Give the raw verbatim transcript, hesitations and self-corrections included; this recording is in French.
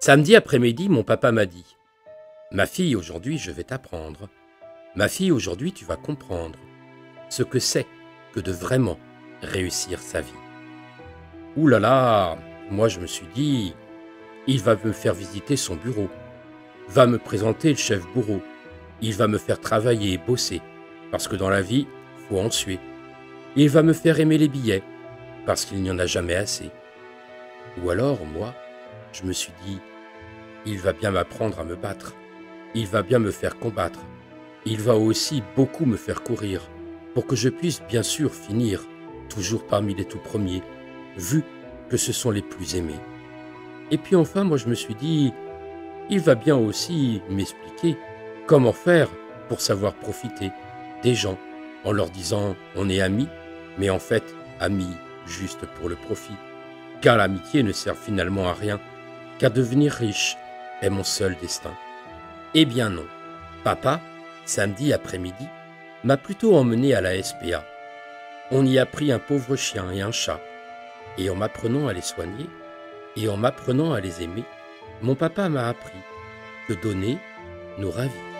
Samedi après-midi, mon papa m'a dit: «Ma fille, aujourd'hui, je vais t'apprendre. Ma fille, aujourd'hui, tu vas comprendre ce que c'est que de vraiment réussir sa vie.» Ouh là là, moi je me suis dit: «Il va me faire visiter son bureau, va me présenter le chef bourreau, il va me faire travailler et bosser, parce que dans la vie, faut en suer. Il va me faire aimer les billets, parce qu'il n'y en a jamais assez.» Ou alors, moi, je me suis dit: «Il va bien m'apprendre à me battre, il va bien me faire combattre, il va aussi beaucoup me faire courir, pour que je puisse bien sûr finir toujours parmi les tout premiers, vu que ce sont les plus aimés.» Et puis enfin, moi je me suis dit: «Il va bien aussi m'expliquer comment faire pour savoir profiter des gens, en leur disant on est amis, mais en fait amis juste pour le profit, car l'amitié ne sert finalement à rien, car devenir riche est mon seul destin.» Eh bien non, papa, samedi après-midi, m'a plutôt emmené à la S P A. On y a pris un pauvre chien et un chat, et en m'apprenant à les soigner, et en m'apprenant à les aimer, mon papa m'a appris que donner nous ravit.